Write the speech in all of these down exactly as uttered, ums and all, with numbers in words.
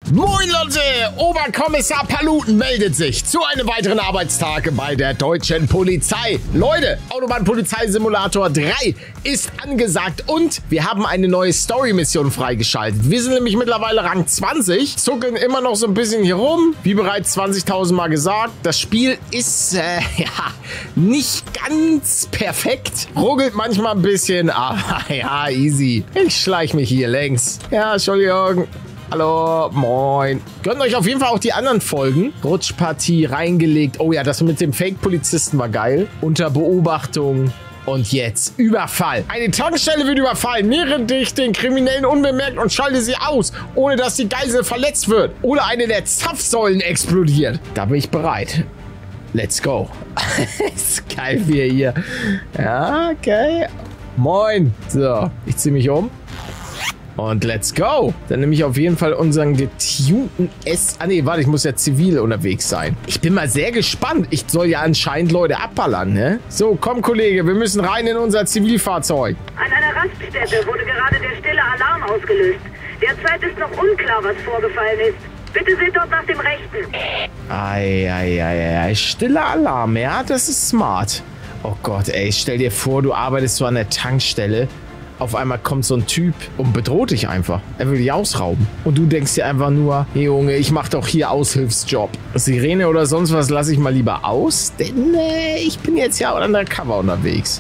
Moin Leute, Oberkommissar Paluten meldet sich zu einem weiteren Arbeitstag bei der deutschen Polizei. Leute, Autobahnpolizei-Simulator drei ist angesagt und wir haben eine neue Story-Mission freigeschaltet. Wir sind nämlich mittlerweile Rang zwanzig, zuckeln immer noch so ein bisschen hier rum, wie bereits zwanzigtausend Mal gesagt. Das Spiel ist, äh, ja, nicht ganz perfekt, ruckelt manchmal ein bisschen, aber ja, easy. Ich schleich mich hier längs. Ja, Entschuldigung. Hallo, moin. Gönnt euch auf jeden Fall auch die anderen Folgen. Rutschpartie reingelegt. Oh ja, das mit dem Fake-Polizisten war geil. Unter Beobachtung. Und jetzt Überfall. Eine Tankstelle wird überfallen. Nähere dich den Kriminellen unbemerkt und schalte sie aus, ohne dass die Geisel verletzt wird. Oder eine der Zapfsäulen explodiert. Da bin ich bereit. Let's go. Ist geil, wie er hier. Ja, okay. Moin. So, ich ziehe mich um. Und let's go. Dann nehme ich auf jeden Fall unseren getunten S... Ah, nee, warte, ich muss ja zivil unterwegs sein. Ich bin mal sehr gespannt. Ich soll ja anscheinend Leute abballern, ne? So, komm, Kollege, wir müssen rein in unser Zivilfahrzeug. An einer Raststätte wurde gerade der stille Alarm ausgelöst. Derzeit ist noch unklar, was vorgefallen ist. Bitte seht dort nach dem Rechten. Eieieiei, stiller Alarm, ja? Das ist smart. Oh Gott, ey, stell dir vor, du arbeitest so an der Tankstelle. Auf einmal kommt so ein Typ und bedroht dich einfach. Er will dich ausrauben. Und du denkst dir einfach nur, hey Junge, ich mach doch hier Aushilfsjob. Sirene oder sonst was lasse ich mal lieber aus, denn äh, ich bin jetzt ja undercover unterwegs.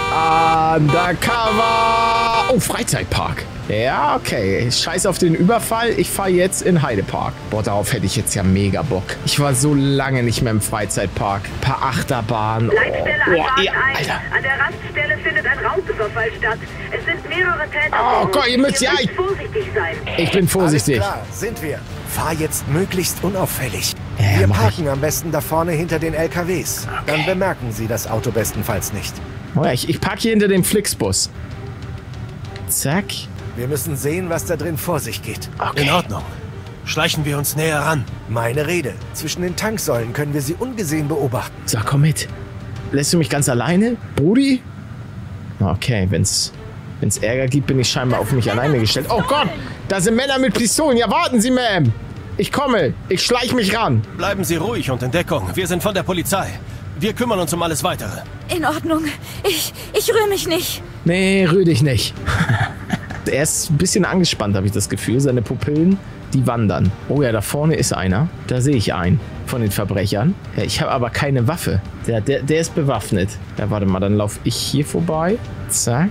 Undercover! Oh, Freizeitpark. Ja, okay. Scheiß auf den Überfall. Ich fahre jetzt in Heidepark. Boah, darauf hätte ich jetzt ja mega Bock. Ich war so lange nicht mehr im Freizeitpark. Ein paar Achterbahnen. Leitstelle Oh, an oh, ja, ein. Alter. An der Raststelle findet ein Raubüberfall statt. Es sind mehrere Täter. Oh Gott, ihr müsst ja... Ich, vorsichtig sein. ich bin vorsichtig. Alles klar, sind wir. Fahr jetzt möglichst unauffällig. Ja, wir mach parken ich. am besten da vorne hinter den L K Ws. Okay. Dann bemerken Sie das Auto bestenfalls nicht. Oh ja, ich, ich parke hier hinter dem Flixbus. Zack. Wir müssen sehen, was da drin vor sich geht. Okay. In Ordnung. Schleichen wir uns näher ran. Meine Rede. Zwischen den Tanksäulen können wir sie ungesehen beobachten. So, komm mit. Lässt du mich ganz alleine, Brudi? Okay, wenn's, wenn's Ärger gibt, bin ich scheinbar auf mich alleine gestellt. Oh Gott, da sind Männer mit Pistolen. Ja, warten Sie, Ma'am. Ich komme. Ich schleich mich ran. Bleiben Sie ruhig und in Deckung. Wir sind von der Polizei. Wir kümmern uns um alles Weitere. In Ordnung. Ich, ich rühre mich nicht. Nee, rühr dich nicht. Er ist ein bisschen angespannt, habe ich das Gefühl. Seine Pupillen, die wandern. Oh ja, da vorne ist einer. Da sehe ich einen von den Verbrechern. Ja, ich habe aber keine Waffe. Der, der, der ist bewaffnet. Ja, warte mal, dann laufe ich hier vorbei. Zack.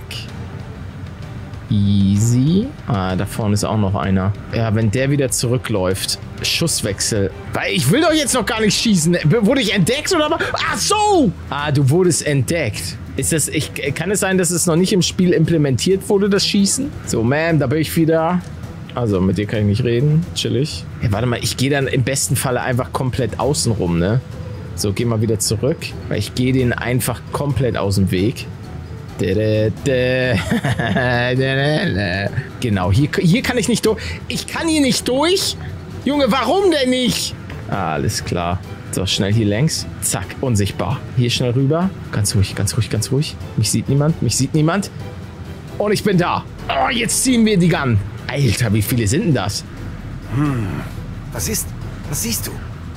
Easy. Ah, da vorne ist auch noch einer. Ja, wenn der wieder zurückläuft. Schusswechsel. Weil ich will doch jetzt noch gar nicht schießen. Wurde ich entdeckt oder was? Ach so! Ah, du wurdest entdeckt. Ist das, ich, kann es sein, dass es noch nicht im Spiel implementiert wurde, das Schießen? So, Ma'am, da bin ich wieder. Also, mit dir kann ich nicht reden. Chillig. Ja, warte mal, ich gehe dann im besten Falle einfach komplett außen rum, ne? So, geh mal wieder zurück. Weil ich gehe den einfach komplett aus dem Weg. Genau, hier, hier kann ich nicht durch. Ich kann hier nicht durch? Junge, warum denn nicht? Ah, alles klar. So, schnell hier längs. Zack, unsichtbar. Hier schnell rüber. Ganz ruhig, ganz ruhig, ganz ruhig. Mich sieht niemand, mich sieht niemand. Und ich bin da. Oh, jetzt ziehen wir die Gun. Alter, wie viele sind denn das? Hm. Was ist? Was siehst du?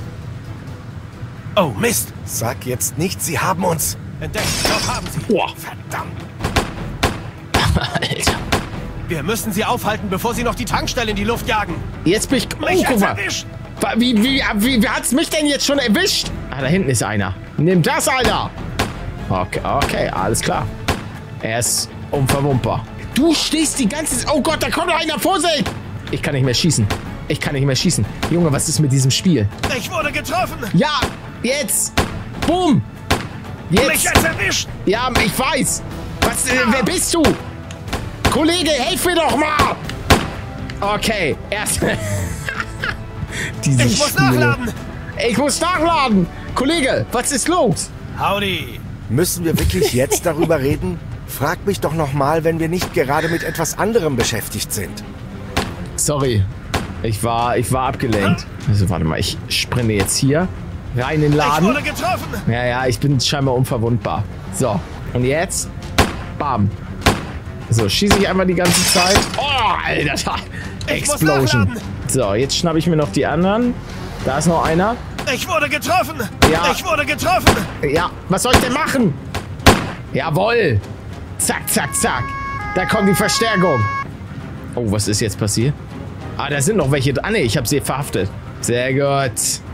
Oh, Mist. Sag jetzt nicht, sie haben uns. Entdeckt. Doch, haben Sie. Boah. Verdammt. Alter. Wir müssen Sie aufhalten, bevor Sie noch die Tankstelle in die Luft jagen. Jetzt bin ich... Oh, Mich guck mal. erwischt. Wie, wie, wie, wie hat's mich denn jetzt schon erwischt? Ah, da hinten ist einer. Nimm das, Alter. Okay, okay, alles klar. Er ist unverwundbar. Du stehst die ganze Zeit... Oh Gott, da kommt noch einer, Vorsicht! Ich kann nicht mehr schießen. Ich kann nicht mehr schießen. Junge, was ist mit diesem Spiel? Ich wurde getroffen. Ja, jetzt. Boom. Mich Jetzt. hat's erwischt. Ja, ich weiß. Was, äh, wer bist du? Kollege, helf mir doch mal. Okay, erst... Diese Ich muss Spiele. nachladen. Ich muss nachladen. Kollege, was ist los? Howdy. Müssen wir wirklich jetzt darüber reden? Frag mich doch noch mal, wenn wir nicht gerade mit etwas anderem beschäftigt sind. Sorry, ich war, ich war abgelenkt. Also warte mal, ich sprinte jetzt hier rein in den Ich Laden. wurde getroffen. Ja, ja, ich bin scheinbar unverwundbar. So, und jetzt, bam. So, schieße ich einmal die ganze Zeit. Oh, Alter, Ich muss Explosion. nachladen. So, jetzt schnappe ich mir noch die anderen. Da ist noch einer. Ich wurde getroffen! Ja. Ich wurde getroffen! Ja, was soll ich denn machen? Jawohl. Zack, zack, zack. Da kommt die Verstärkung. Oh, was ist jetzt passiert? Ah, da sind noch welche. Ah, ne, ich habe sie verhaftet. Sehr gut.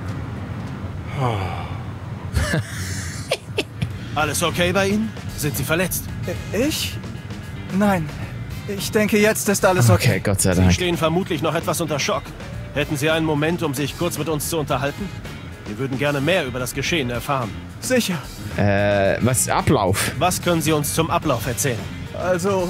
Alles okay bei Ihnen? Sind Sie verletzt? Ich? Nein. Ich denke, jetzt ist alles okay. Okay, Gott sei Sie Dank. stehen vermutlich noch etwas unter Schock. Hätten Sie einen Moment, um sich kurz mit uns zu unterhalten? Wir würden gerne mehr über das Geschehen erfahren. Sicher. Äh, was ist Ablauf? Was können Sie uns zum Ablauf erzählen? Also,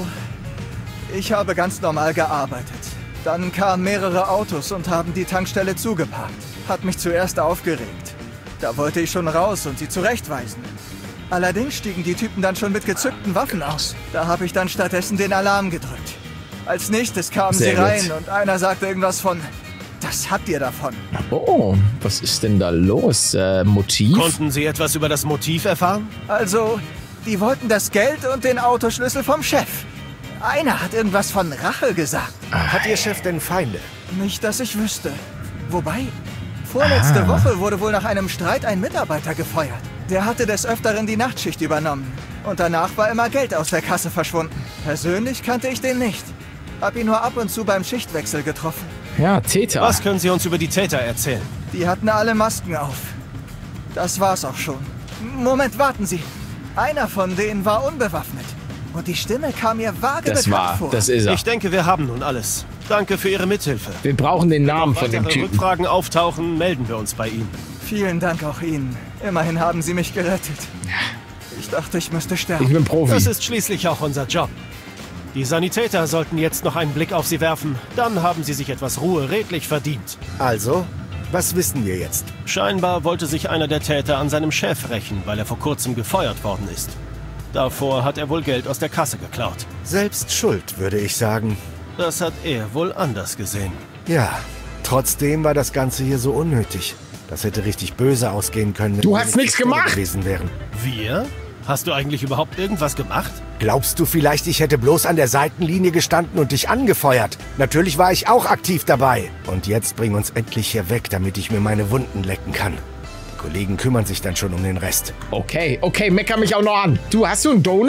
ich habe ganz normal gearbeitet. Dann kamen mehrere Autos und haben die Tankstelle zugeparkt. Hat mich zuerst aufgeregt. Da wollte ich schon raus und sie zurechtweisen. Allerdings stiegen die Typen dann schon mit gezückten Waffen aus. Da habe ich dann stattdessen den Alarm gedrückt. Als nächstes kamen Sehr sie gut. rein und einer sagte irgendwas von, das habt ihr davon. Oh, was ist denn da los? Äh, Motiv? Konnten Sie etwas über das Motiv erfahren? Also, die wollten das Geld und den Autoschlüssel vom Chef. Einer hat irgendwas von Rache gesagt. Hat Ihr Chef denn Feinde? Nicht, dass ich wüsste. Wobei, vorletzte Ah. Woche wurde wohl nach einem Streit ein Mitarbeiter gefeuert. Der hatte des Öfteren die Nachtschicht übernommen. Und danach war immer Geld aus der Kasse verschwunden. Persönlich kannte ich den nicht. Hab ihn nur ab und zu beim Schichtwechsel getroffen. Ja, Täter. Was können Sie uns über die Täter erzählen? Die hatten alle Masken auf. Das war's auch schon. Moment, warten Sie. Einer von denen war unbewaffnet. Und die Stimme kam mir vage Das bekannt war, vor. das ist er. Ich denke, wir haben nun alles. Danke für Ihre Mithilfe. Wir brauchen den Namen von dem Weitere Typen. Rückfragen auftauchen, melden wir uns bei Ihnen. Vielen Dank auch Ihnen. Immerhin haben Sie mich gerettet. Ich dachte, ich müsste sterben. Ich bin Profi. Das ist schließlich auch unser Job. Die Sanitäter sollten jetzt noch einen Blick auf Sie werfen. Dann haben Sie sich etwas Ruhe redlich verdient. Also, was wissen wir jetzt? Scheinbar wollte sich einer der Täter an seinem Chef rächen, weil er vor kurzem gefeuert worden ist. Davor hat er wohl Geld aus der Kasse geklaut. Selbst schuld, würde ich sagen. Das hat er wohl anders gesehen. Ja, trotzdem war das Ganze hier so unnötig. Das hätte richtig böse ausgehen können, wenn Du wir hast nicht nichts die Stelle gemacht. gewesen wären. Wir? Hast du eigentlich überhaupt irgendwas gemacht? Glaubst du vielleicht, ich hätte bloß an der Seitenlinie gestanden und dich angefeuert? Natürlich war ich auch aktiv dabei. Und jetzt bring uns endlich hier weg, damit ich mir meine Wunden lecken kann. Die Kollegen kümmern sich dann schon um den Rest. Okay, okay, mecker mich auch noch an. Du, hast du einen Donut?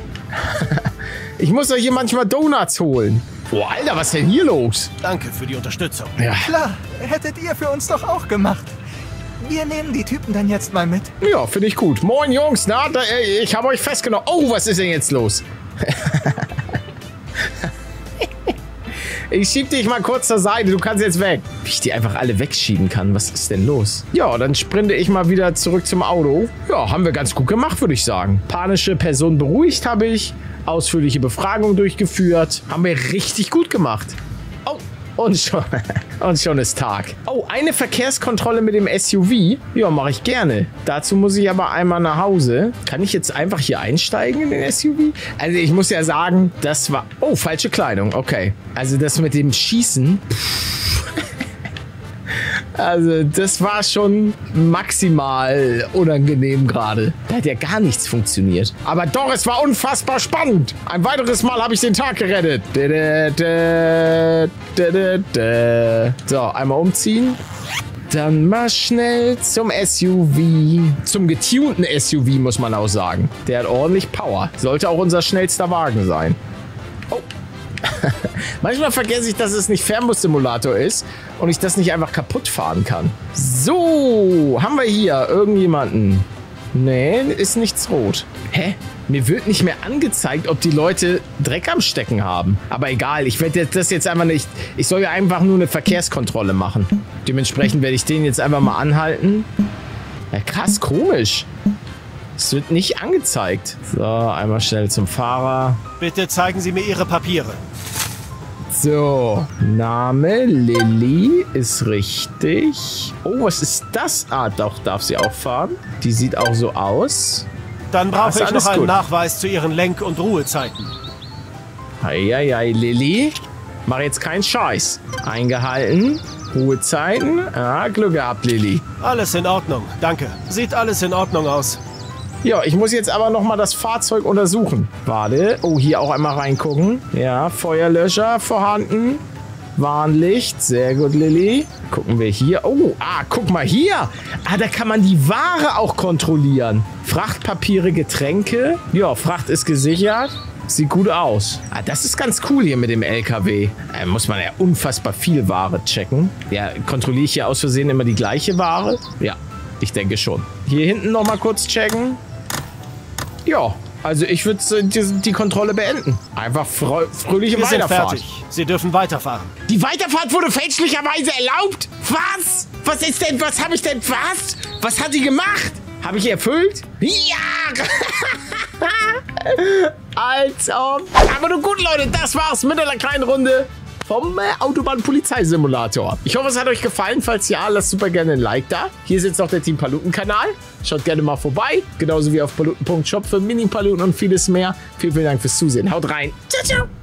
Ich muss euch hier manchmal Donuts holen. Boah, Alter, was ist denn hier los? Danke für die Unterstützung. Ja, Klar, hättet ihr für uns doch auch gemacht. Wir nehmen die Typen dann jetzt mal mit. ja finde ich gut. Moin, Jungs, na, da, äh, ich habe euch festgenommen. Oh, was ist denn jetzt los? Ich schieb dich mal kurz zur Seite, du kannst jetzt weg. Wie ich die einfach alle wegschieben kann, was ist denn los? Ja, dann sprinte ich mal wieder zurück zum Auto. Ja, haben wir ganz gut gemacht, würde ich sagen. Panische Person beruhigt habe ich. Ausführliche Befragung durchgeführt. Haben wir richtig gut gemacht. Oh, und schon, und schon ist Tag. Oh, eine Verkehrskontrolle mit dem S U V? Ja, mache ich gerne. Dazu muss ich aber einmal nach Hause. Kann ich jetzt einfach hier einsteigen in den S U V? Also ich muss ja sagen, das war... Oh, falsche Kleidung. Okay. Also das mit dem Schießen... Also, das war schon maximal unangenehm gerade. Da hat ja gar nichts funktioniert. Aber doch, es war unfassbar spannend. Ein weiteres Mal habe ich den Tag gerettet. So, einmal umziehen. Dann mal schnell zum S U V. Zum getunten S U V, muss man auch sagen. Der hat ordentlich Power. Sollte auch unser schnellster Wagen sein. Oh. Manchmal vergesse ich, dass es nicht Fernbus-Simulator ist und ich das nicht einfach kaputt fahren kann. So, haben wir hier irgendjemanden? Nee, ist nichts rot. Hä? Mir wird nicht mehr angezeigt, ob die Leute Dreck am Stecken haben. Aber egal, ich werde das jetzt einfach nicht... Ich soll ja einfach nur eine Verkehrskontrolle machen. Dementsprechend werde ich den jetzt einfach mal anhalten. Ja, krass, komisch. Es wird nicht angezeigt. So, einmal schnell zum Fahrer. Bitte zeigen Sie mir Ihre Papiere. So, Name Lilly ist richtig. Oh, was ist das? Ah, doch, darf sie auch fahren. Die sieht auch so aus. Dann Ah, brauche ist ich alles noch einen gut. Nachweis zu Ihren Lenk- und Ruhezeiten. Eieiei, Lilly. Mach jetzt keinen Scheiß. Eingehalten. Ruhezeiten. Ah, Glück gehabt, Lilly. Alles in Ordnung, danke. Sieht alles in Ordnung aus. Ja, ich muss jetzt aber noch mal das Fahrzeug untersuchen. Warte. Oh, hier auch einmal reingucken. Ja, Feuerlöscher vorhanden. Warnlicht. Sehr gut, Lilly. Gucken wir hier. Oh, ah, guck mal hier. Ah, da kann man die Ware auch kontrollieren. Frachtpapiere, Getränke. Ja, Fracht ist gesichert. Sieht gut aus. Ah, das ist ganz cool hier mit dem L K W. Da muss man ja unfassbar viel Ware checken. Ja, kontrolliere ich hier aus Versehen immer die gleiche Ware? Ja, ich denke schon. Hier hinten noch mal kurz checken. Ja, also ich würde die, die Kontrolle beenden. Einfach frö fröhliche Wir sind Weiterfahrt. fertig. Sie dürfen weiterfahren. Die Weiterfahrt wurde fälschlicherweise erlaubt? Was? Was ist denn, was habe ich denn, was? Was hat die gemacht? Habe ich erfüllt? Ja! Als ob. Aber nun gut, Leute, das war's mit einer kleinen Runde vom äh, Autobahn-Polizeisimulator. Ich hoffe, es hat euch gefallen. Falls ja, lasst super gerne ein Like da. Hier ist jetzt noch der Team Paluten-Kanal. Schaut gerne mal vorbei. Genauso wie auf paluten punkt shop für Mini-Paluten und vieles mehr. Vielen, vielen Dank fürs Zusehen. Haut rein. Ciao, ciao.